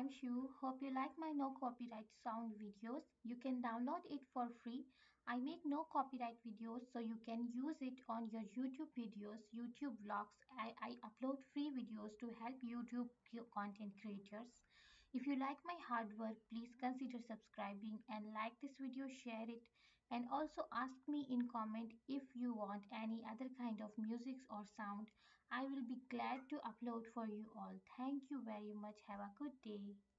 I'm Shu. Hope you like my no copyright sound videos. You can download it for free. I make no copyright videos so you can use it on your YouTube videos, YouTube vlogs. I upload free videos to help YouTube content creators. If you like my hard work, please consider subscribing and like this video, share it, and also ask me in comment if you want any other kind of music or sound. I will be glad to upload for you all. Thank you very much. Have a good day.